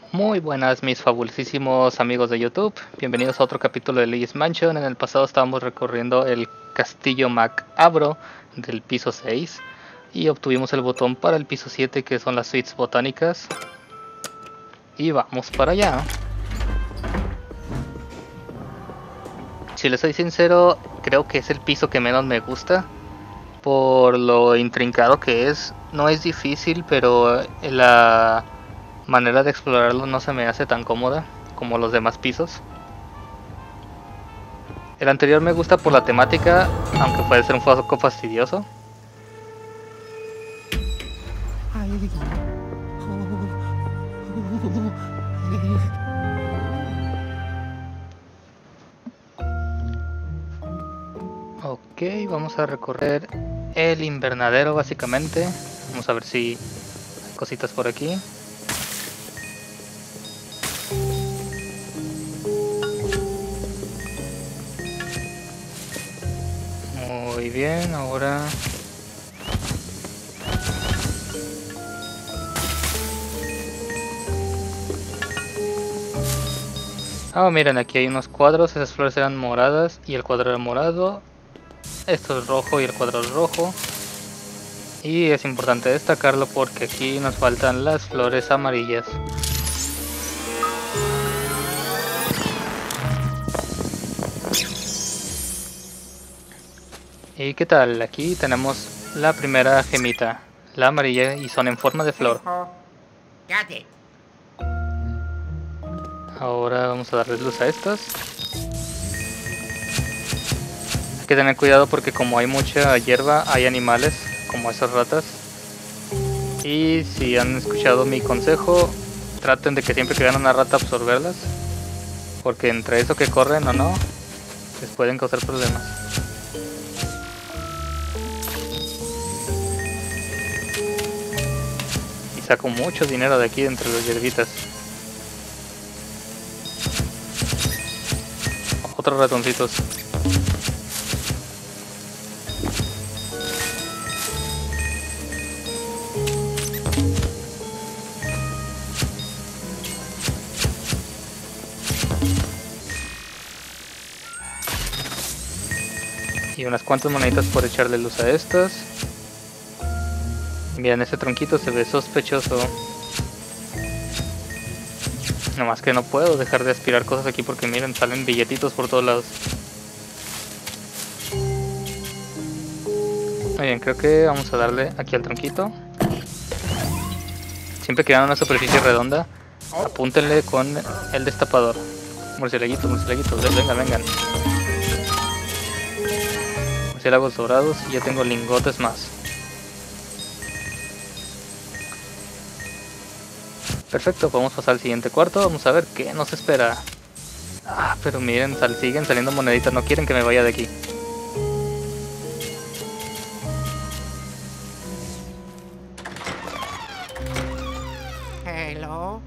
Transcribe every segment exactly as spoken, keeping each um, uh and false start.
Muy buenas mis fabulosísimos amigos de YouTube, bienvenidos a otro capítulo de Luigi's Mansion. En el pasado estábamos recorriendo el castillo macabro del piso seis y obtuvimos el botón para el piso siete, que son las suites botánicas. Y vamos para allá. Si les soy sincero, creo que es el piso que menos me gusta por lo intrincado que es. No es difícil, pero la manera de explorarlo no se me hace tan cómoda como los demás pisos. El anterior me gusta por la temática, aunque puede ser un poco fastidioso. Ok, vamos a recorrer el invernadero básicamente. Vamos a ver si hay cositas por aquí. Muy bien, ahora... Ah, oh, miren, aquí hay unos cuadros, esas flores eran moradas y el cuadro era morado. Esto es rojo y el cuadro es rojo. Y es importante destacarlo porque aquí nos faltan las flores amarillas. ¿Y qué tal? Aquí tenemos la primera gemita, la amarilla, y son en forma de flor. Ahora vamos a darles luz a estas. Hay que tener cuidado porque como hay mucha hierba, hay animales como esas ratas. Y si han escuchado mi consejo, traten de que siempre que vean una rata absorberlas, porque entre eso que corren o no, les pueden causar problemas. Y saco mucho dinero de aquí entre las hierbitas. Otros ratoncitos. Y unas cuantas moneditas por echarle luz a estas. Miren, ese tronquito se ve sospechoso. Nomás que no puedo dejar de aspirar cosas aquí porque miren, salen billetitos por todos lados. Muy bien, creo que vamos a darle aquí al tronquito. Siempre que vean una superficie redonda, apúntenle con el destapador. Murcielaguitos, murcielaguitos, vengan, vengan. Murciélagos dorados y ya tengo lingotes más. Perfecto, vamos a pasar al siguiente cuarto, vamos a ver qué nos espera. Ah, pero miren, sal, siguen saliendo moneditas, no quieren que me vaya de aquí. Hello.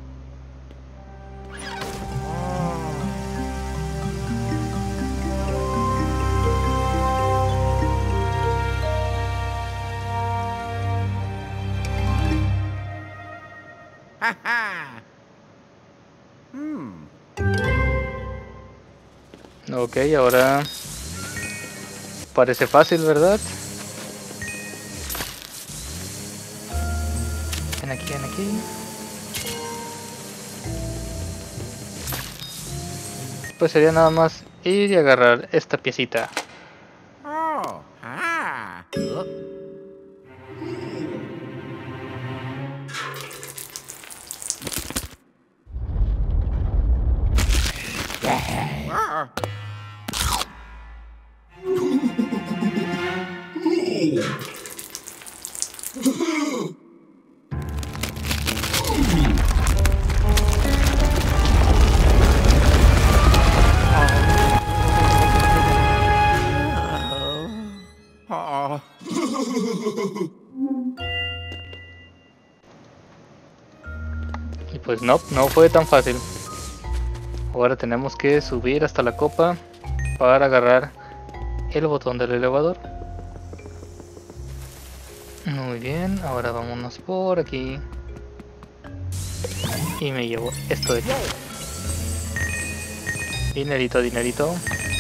Hmm. Ok, ahora parece fácil, ¿verdad? Ven aquí, ven aquí. Pues sería nada más ir y agarrar esta piecita. Oh. Ah. Ah. Oh. Y pues no, no fue tan fácil. Ahora tenemos que subir hasta la copa para agarrar el botón del elevador. Muy bien, ahora vámonos por aquí. Y me llevo esto de aquí. Dinerito, dinerito.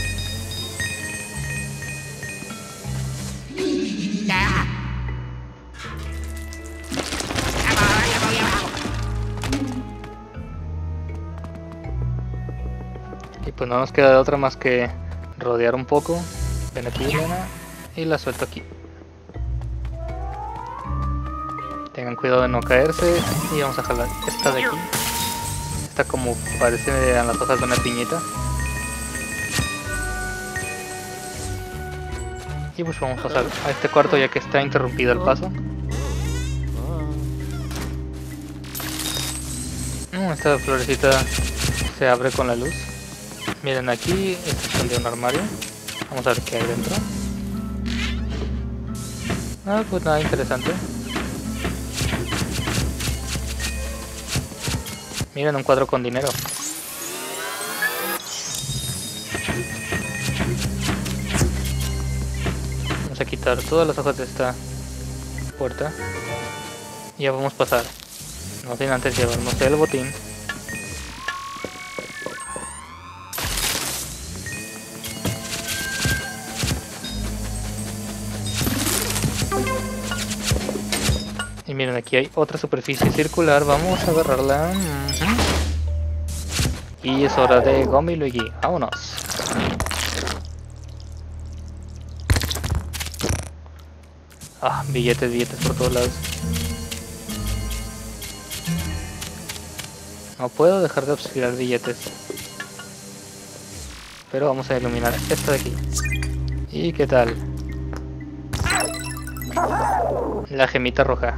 Y pues no nos queda de otra más que rodear un poco. Ven aquí, Elena. Y la suelto aquí. Tengan cuidado de no caerse. Y vamos a jalar esta de aquí. Esta como parece a las hojas de una piñita. Y pues vamos a pasar a este cuarto ya que está interrumpido el paso. Mm, esta florecita se abre con la luz. Miren aquí, este esconde un armario. Vamos a ver qué hay dentro. Ah, pues nada interesante. Miren, un cuadro con dinero. Vamos a quitar todas las hojas de esta puerta. Y ya vamos a pasar. No sin antes llevarnos el botín. Y miren, aquí hay otra superficie circular. Vamos a agarrarla. Uh-huh. Y es hora de Gummy Luigi. Vámonos. Ah, billetes, billetes por todos lados. No puedo dejar de observar billetes. Pero vamos a iluminar esto de aquí. ¿Y qué tal? La gemita roja.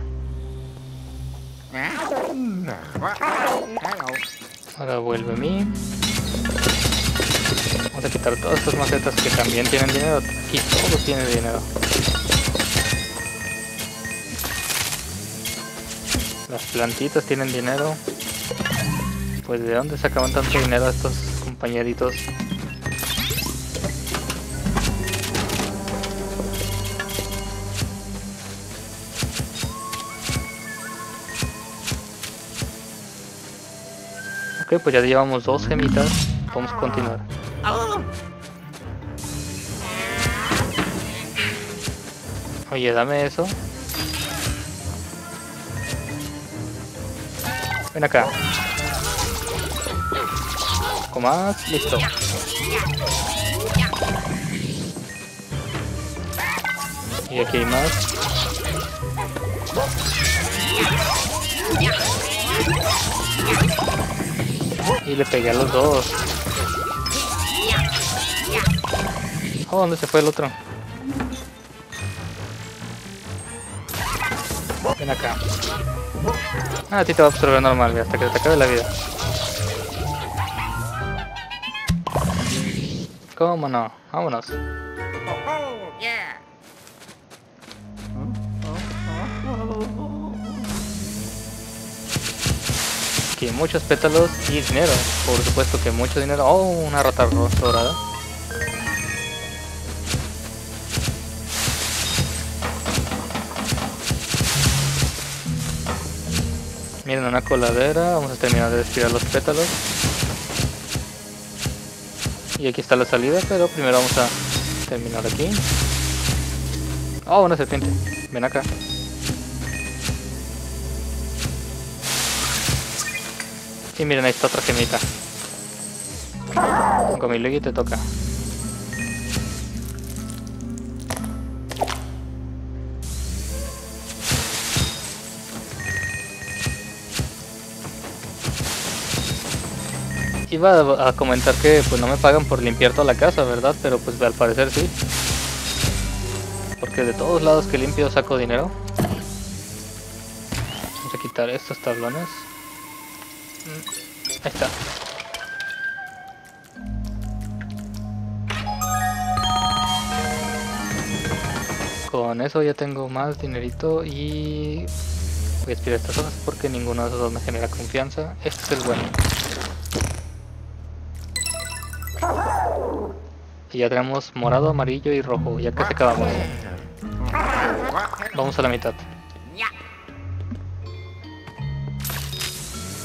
Ahora vuelve a mí. Vamos a quitar todas estas macetas que también tienen dinero. Aquí todo tiene dinero. Las plantitas tienen dinero. Pues de dónde sacaban tanto dinero estos compañeritos. Ok, pues ya llevamos dos gemitas. Vamos a continuar. Oye, dame eso. Ven acá. Con más, listo. Y aquí hay más. Y le pegué a los dos. Oh, ¿dónde se fue el otro? Ven acá. Ah, a ti te va a absorber normal, hasta que te acabe la vida. ¿Cómo no? Vámonos. Aquí muchos pétalos y dinero. Por supuesto que mucho dinero. Oh, una rata dorada. Miren, una coladera. Vamos a terminar de destilar los pétalos. Y aquí está la salida, pero primero vamos a terminar aquí. Oh, una serpiente. Ven acá. Y miren, ahí está otra gemita. Con mi Luigi te toca. Iba a comentar que pues no me pagan por limpiar toda la casa, ¿verdad? Pero pues al parecer sí. Porque de todos lados que limpio saco dinero. Vamos a quitar estos tablones. Ahí está. Con eso ya tengo más dinerito y voy a expirar estas hojas porque ninguno de esos dos me genera confianza. Este es el bueno. Y ya tenemos morado, amarillo y rojo. Ya casi acabamos. Vamos a la mitad.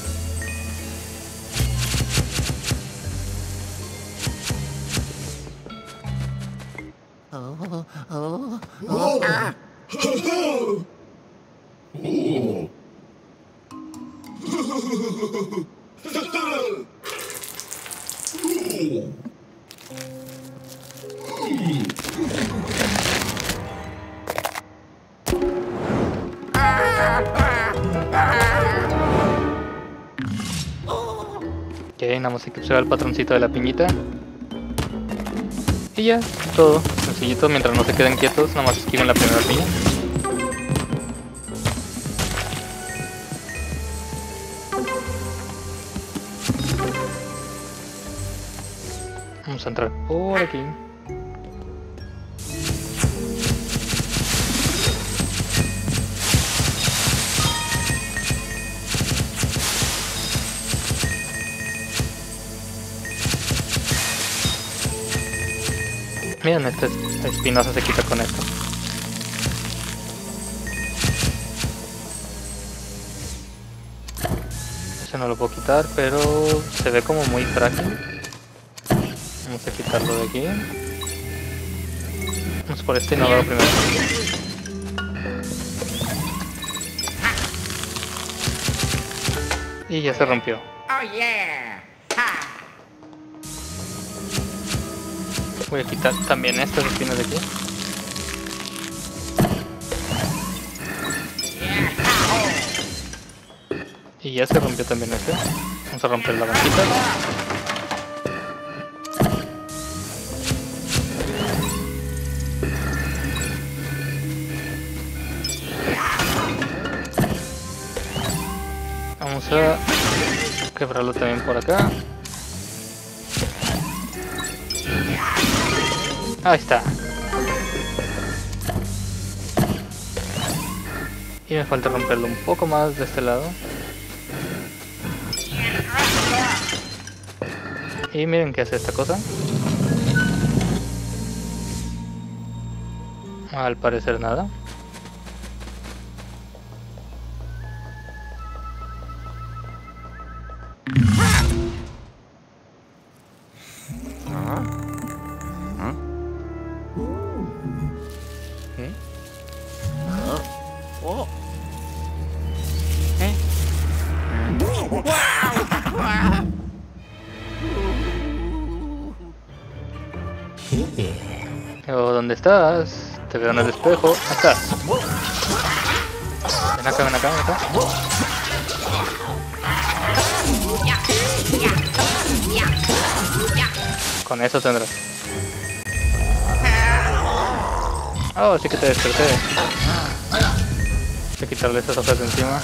Ok, nada más hay que observar el patroncito de la piñita. Y ya, todo sencillito, mientras no se queden quietos, nada más esquiven la primera piña. Vamos a entrar por aquí. Miren, esta espinosa se quita con esto. Ese no lo puedo quitar, pero se ve como muy frágil. Vamos a quitarlo de aquí. Vamos por este inodoro primero. Y ya se rompió. Oh yeah. Ha. Voy a quitar también estas espinas de aquí. Y ya se rompió también este. Vamos a romper la banquita. Vamos a quebrarlo también por acá. Ahí está. Y me falta romperlo un poco más de este lado. Y miren qué hace esta cosa. Al parecer nada. Oh, ¿dónde estás? Te veo en el espejo. Ahí estás. Ven acá, ven acá, ven acá. Con eso tendrás. Oh, sí que te desperté. Voy a quitarle esas hojas de encima.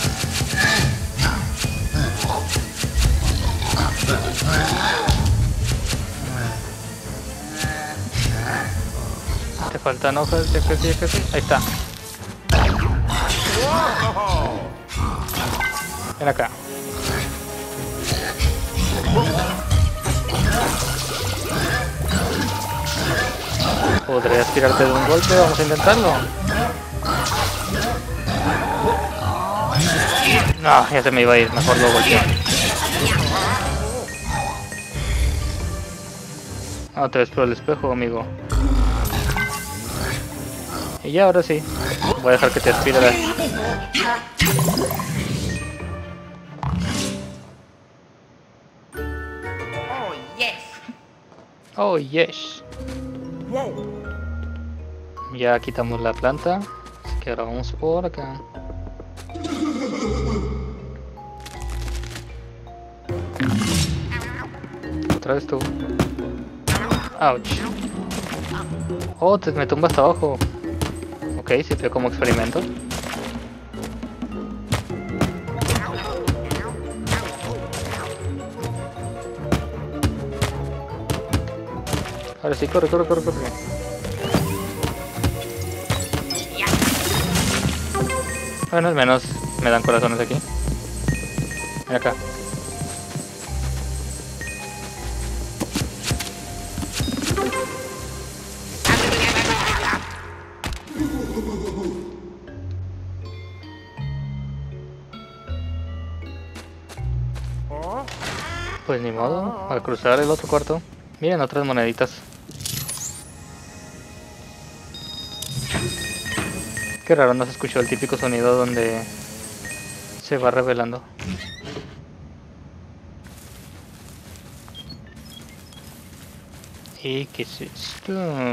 Te faltan hojas, ya que sí, ya que sí. Ahí está. Ven acá. ¿Podrías tirarte de un golpe? Vamos a intentarlo. No, ya se me iba a ir, mejor lo golpeo. No te ves por el espejo, amigo. Y ya, ahora sí. Voy a dejar que te aspire la... Oh yes. Oh, yes. Whoa. Ya quitamos la planta. Así que ahora vamos por acá. Otra vez tú. Ouch. Oh, te me tumba hasta abajo. Ok, sirvió como experimento. Ahora sí, corre, corre, corre, corre. Bueno, al menos me dan corazones aquí. Ven acá. Pues ni modo, al cruzar el otro cuarto. Miren, otras moneditas. Qué raro, no se escuchó el típico sonido donde se va revelando. ¿Y qué es esto?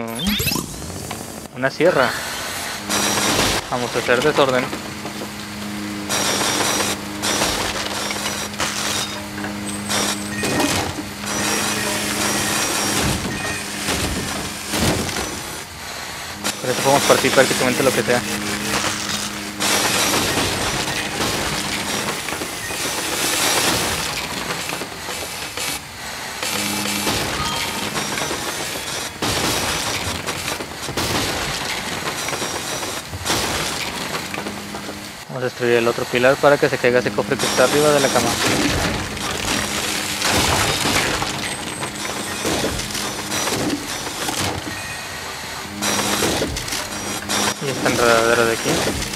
Una sierra. Vamos a hacer desorden. Por eso podemos partir prácticamente lo que sea. Vamos a destruir el otro pilar para que se caiga ese cofre que está arriba de la cama. Y esta enredadera de aquí.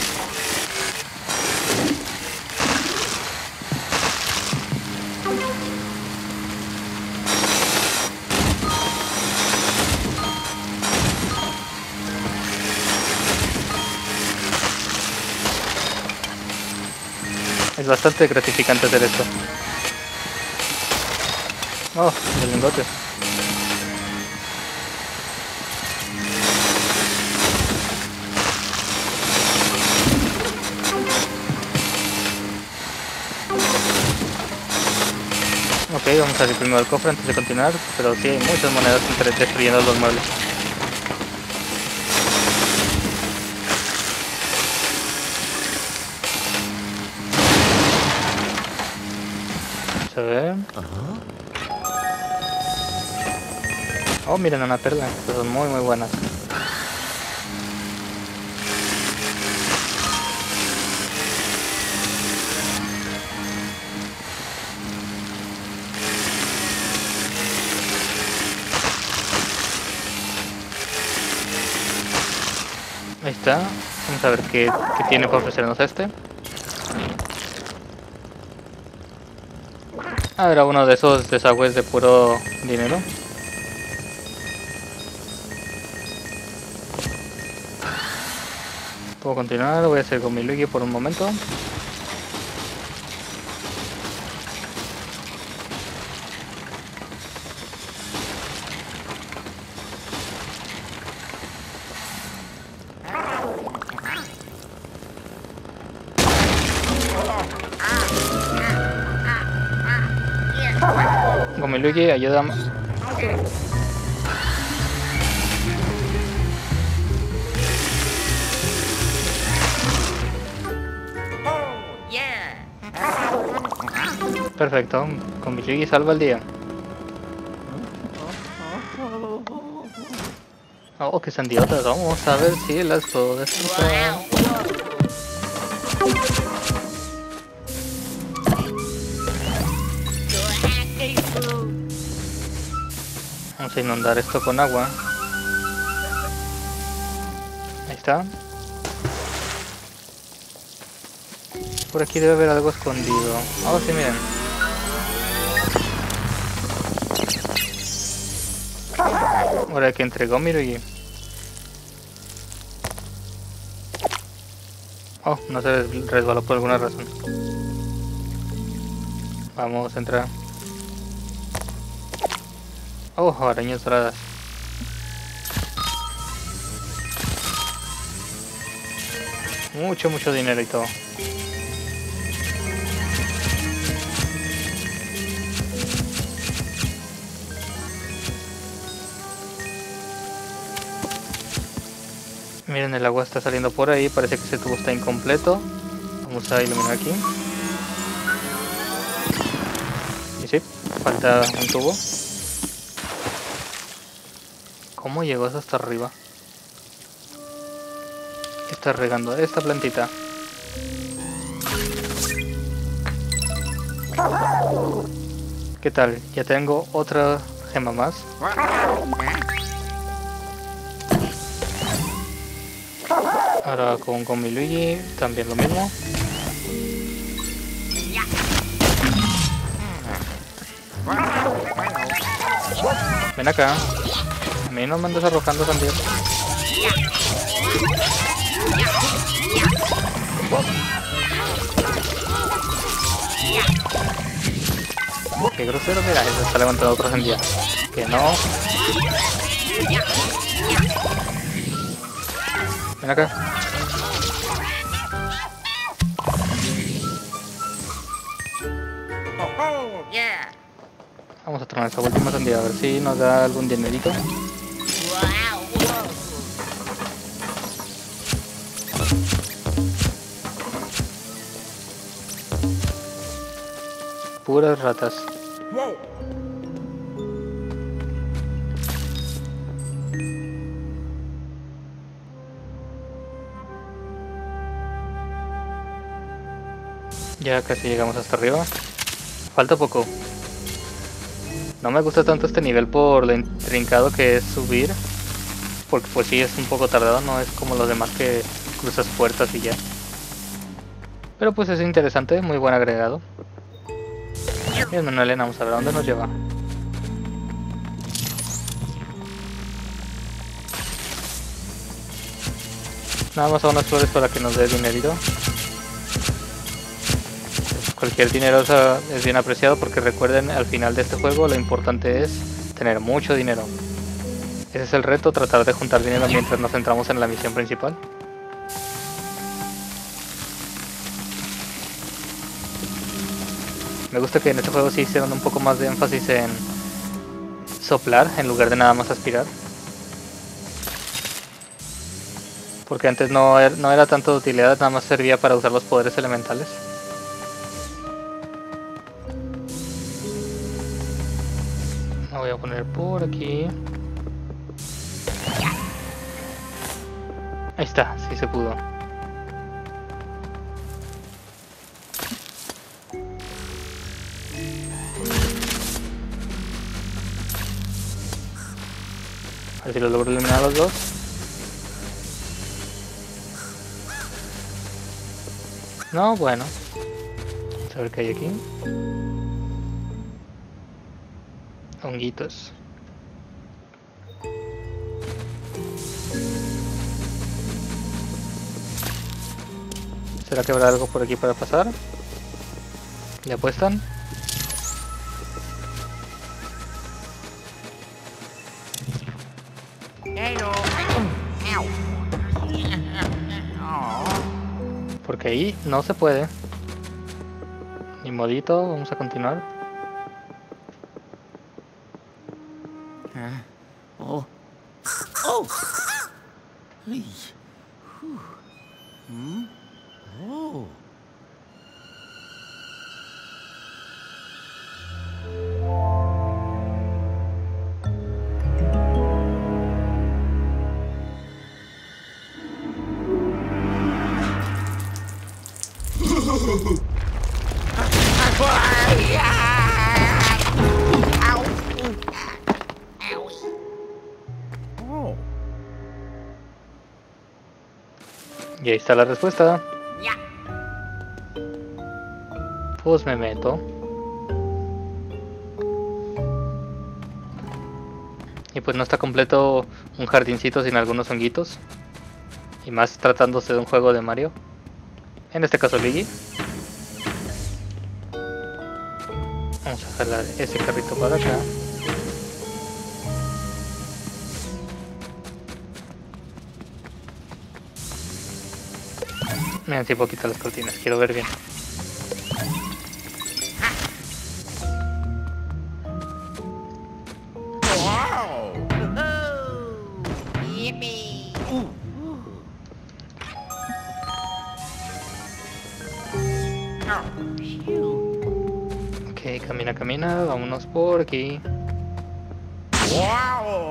Es bastante gratificante hacer esto. Oh, el lingote. Ok, vamos a abrir primero el cofre antes de continuar, pero sí hay muchas monedas entre destruyendo los muebles. Vamos a ver. Oh, miren, una perla, estas son muy muy buenas. Ahí está, vamos a ver qué, qué tiene para ofrecernos este. Ah, era uno de esos desagües de puro dinero. Puedo continuar, voy a hacer con mi Luigi por un momento. Con mi Luigi, ayúdame. Oh, yeah. Perfecto, con mi Luigi salva el día. Oh, que sandiotas, vamos a ver si las puedo destrozar. Vamos a inundar esto con agua. Ahí está. Por aquí debe haber algo escondido. Oh, sí, miren. Ahora que entregó mi Luigi. Oh, no se resbaló por alguna razón. Vamos a entrar. Oh, arañas doradas. Mucho, mucho dinero y todo. Miren, el agua está saliendo por ahí. Parece que ese tubo está incompleto. Vamos a iluminar aquí. Y sí, falta un tubo. ¿Cómo llegó eso hasta arriba? Está regando esta plantita. ¿Qué tal? Ya tengo otra gema más. Ahora con, con mi Luigi también lo mismo. Ven acá. A mí no me andas arrojando también. Qué grosero, mira, se está levantando otro sandía. Que no. Ven acá. Oh, yeah. Vamos a tronar esa última sandía a ver si nos da algún dinerito. Wow. Whoa. Puras ratas. Whoa. Ya casi llegamos hasta arriba. Falta poco. No me gusta tanto este nivel por lo intrincado que es subir. Porque pues sí es un poco tardado, no es como los demás que cruzas puertas y ya. Pero pues es interesante, muy buen agregado. Bien, Manuel, vamos a ver a dónde nos lleva. Nada más a unas flores para que nos dé dinerito. Cualquier dinero es bien apreciado porque recuerden, al final de este juego lo importante es tener mucho dinero. Ese es el reto, tratar de juntar dinero mientras nos centramos en la misión principal. Me gusta que en este juego sí hicieron un poco más de énfasis en soplar en lugar de nada más aspirar. Porque antes no era, no era tanto de utilidad, nada más servía para usar los poderes elementales. Me voy a poner por aquí. Ahí está, sí se pudo. A ver si lo logro eliminar a los dos. No, bueno. Vamos a ver qué hay aquí. Honguitos. ¿Será que habrá algo por aquí para pasar? ¿Le apuestan? Hello. Ow. Oh. Porque ahí no se puede. Ni modito, vamos a continuar. Huh? Oh. Oh. Hey. Whew. Hmm? Oh. Oh. Y ahí está la respuesta. Yeah. Pues me meto. Y pues no está completo un jardincito sin algunos honguitos. Y más tratándose de un juego de Mario. En este caso Luigi. Vamos a jalar ese carrito para acá. Miren si puedo quitar las cortinas, quiero ver bien. Wow. Yippee. Oh, phew. Ok, camina, camina, vámonos por aquí. Wow.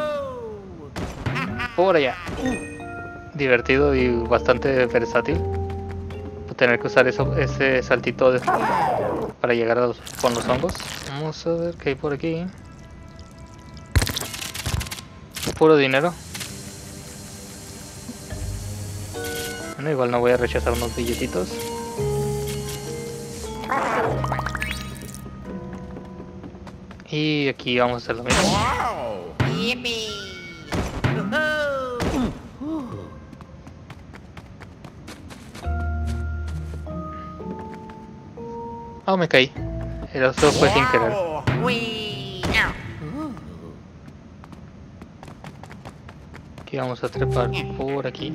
Por allá. Divertido y bastante versátil. Tener que usar eso, ese saltito de, para llegar a los, con los hongos. Vamos a ver qué hay por aquí. Puro dinero. Bueno, igual no voy a rechazar unos billetitos. Y aquí vamos a hacer lo mismo. Wow. Yippee. Oh, me caí. Eso fue sin querer. Wow. Wee. Ow. Oh. Aquí vamos a trepar por aquí.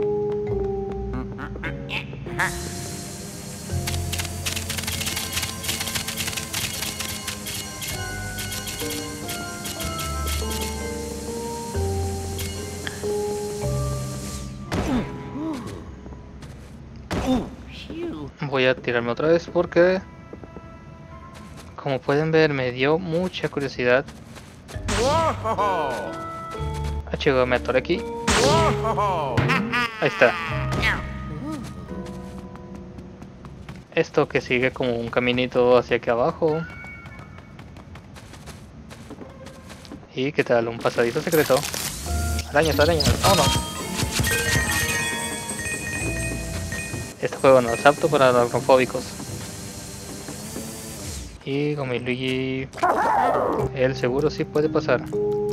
Phew. Voy a tirarme otra vez porque, como pueden ver, me dio mucha curiosidad. Wow. Ah, chico, me atoré aquí. Wow. Ahí está. Ow. Esto que sigue como un caminito hacia aquí abajo. ¿Y qué tal? Un pasadizo secreto. Arañas, arañas. Oh no. Este juego no es apto para aracnofóbicos. Y con mi Luigi, él seguro sí puede pasar.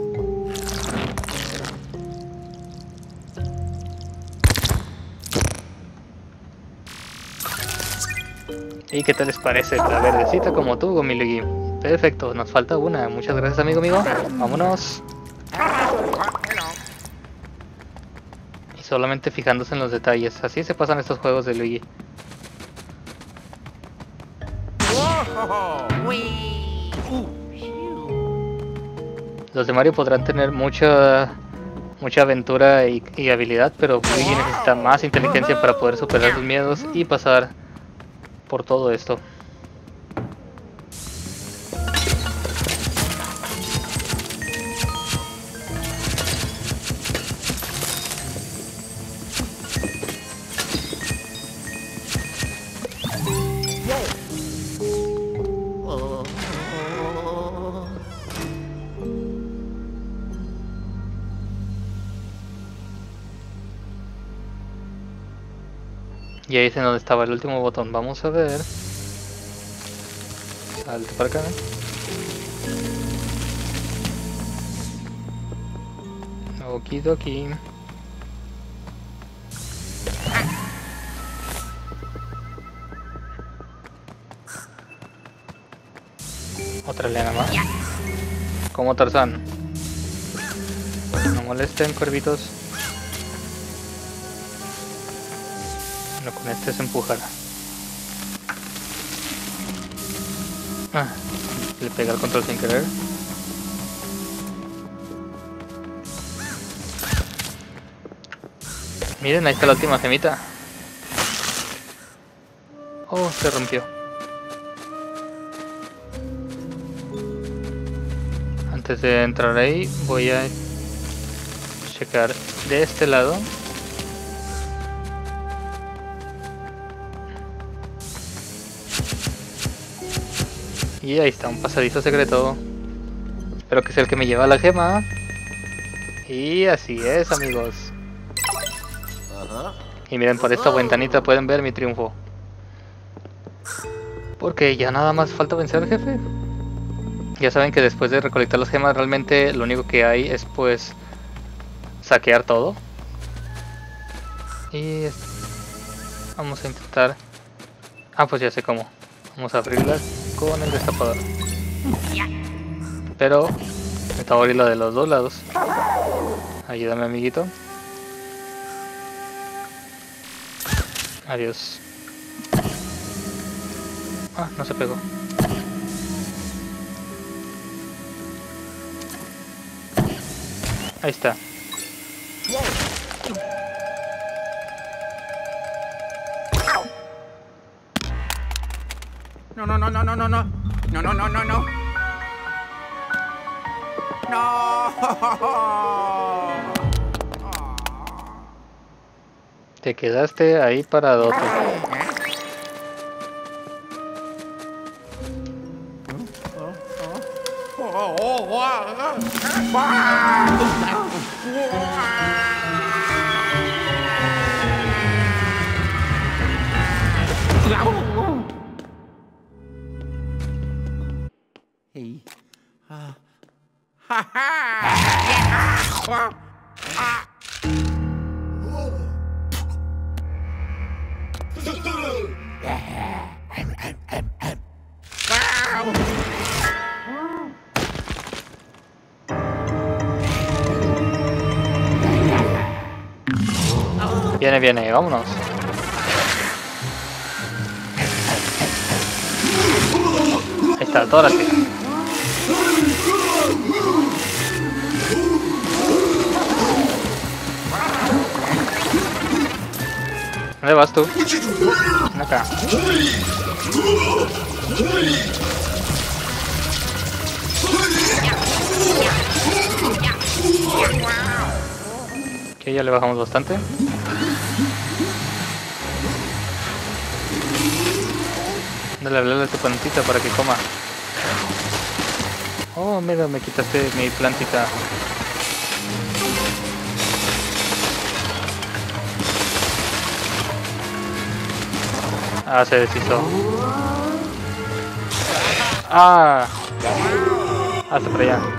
¿Y qué tal les parece la verdecita como tú, Gomilugi? Perfecto, nos falta una. Muchas gracias, amigo mío. Vámonos. Hello. Y solamente fijándose en los detalles. Así se pasan estos juegos de Luigi. Wow. Wee. Phew. Los de Mario podrán tener mucha mucha aventura y, y habilidad, pero Luigi necesita más inteligencia para poder superar sus miedos y pasar por todo esto. Oh. Y ahí es en donde estaba el último botón. Vamos a ver. Salte para acá. Okidoki. Otra lena más. Como Tarzán. No molesten, cuervitos. No, con este se empujará. Ah, le pega el control sin querer. Miren, ahí está la última gemita. Oh, se rompió. Antes de entrar ahí, voy a checar de este lado. Y ahí está, un pasadizo secreto. Espero que sea el que me lleva a la gema. Y así es, amigos. Uh-huh. Y miren, por esta ventanita pueden ver mi triunfo. Porque ya nada más falta vencer al jefe. Ya saben que después de recolectar las gemas, realmente lo único que hay es pues saquear todo. Y vamos a intentar... Ah, pues ya sé cómo. Vamos a abrirlas con el destapador. Pero me tengo que abrirla de los dos lados. Ayúdame, amiguito. Adiós. Ah, no se pegó. Ahí está. No, no, no, no, no, no, no. No, no, no, no, no. No. Te quedaste ahí paradote. Oh, oh, wow. Hey. Uh, Ha ha. Viene, viene, vámonos. Ahí está, todas las que... ¿Dónde vas tú? Ven acá. Ok, ya le bajamos bastante. Dale, hablarle a tu plantita para que coma. Oh, mira, me quitaste mi plantita. Ah, se deshizo. Ah. Hasta para allá.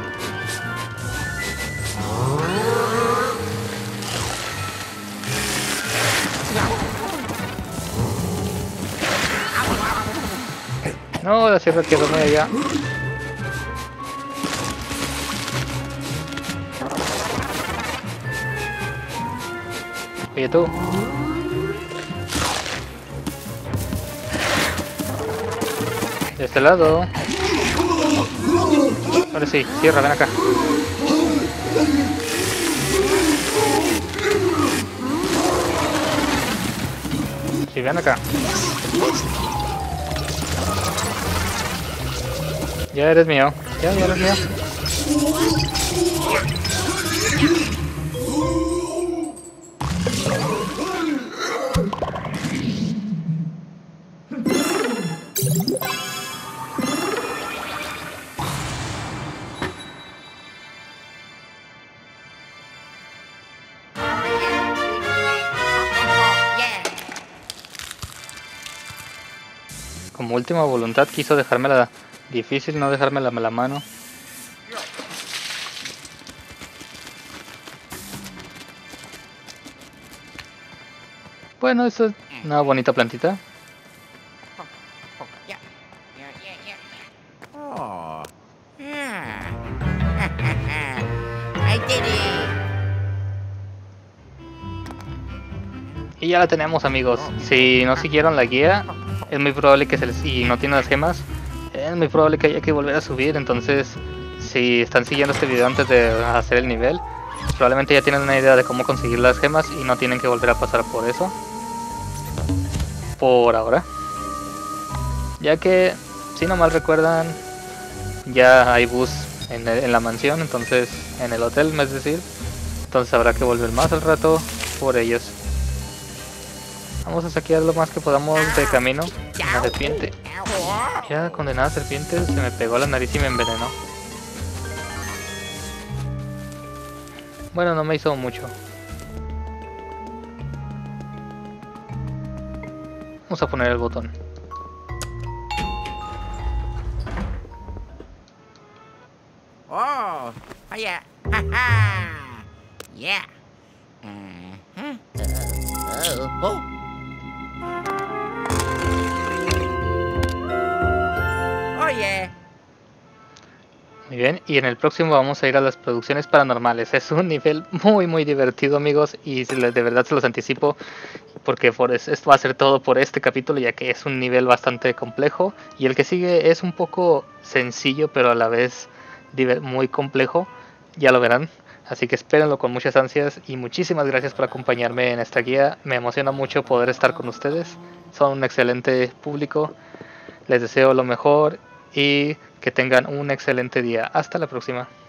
No, la sierra quedó muy allá. Oye tú. De este lado. Ahora sí, cierra, ven acá. Sí, ven acá. Ya eres mío. Ya, ya eres mío. Como última voluntad quiso dejármela difícil, no dejármela a la mano. Bueno, eso es una bonita plantita. Oh. Yeah. I did it. Y ya la tenemos, amigos. Si no siguieron la guía, es muy probable que se les... y no tienen las gemas, es muy probable que haya que volver a subir. Entonces, si están siguiendo este video antes de hacer el nivel, probablemente ya tienen una idea de cómo conseguir las gemas y no tienen que volver a pasar por eso. Por ahora. Ya que, si no mal recuerdan, ya hay bus en, el- en la mansión, entonces, en el hotel, es decir. Entonces habrá que volver más al rato por ellos. Vamos a saquear lo más que podamos de camino. La serpiente. Ya, condenada serpiente, se me pegó a la nariz y me envenenó. Bueno, no me hizo mucho. Vamos a poner el botón. Oh. Oh yeah. Ha ha. Yeah. Uh-huh. Uh, oh. Oh yeah. Muy bien, y en el próximo vamos a ir a las producciones paranormales. Es un nivel muy muy divertido, amigos, y se les- de verdad se los anticipo, porque por es- esto va a ser todo por este capítulo, ya que es un nivel bastante complejo, y el que sigue es un poco sencillo, pero a la vez diver- muy complejo, ya lo verán. Así que espérenlo con muchas ansias, y muchísimas gracias por acompañarme en esta guía. Me emociona mucho poder estar con ustedes, son un excelente público. Les deseo lo mejor y que tengan un excelente día. Hasta la próxima.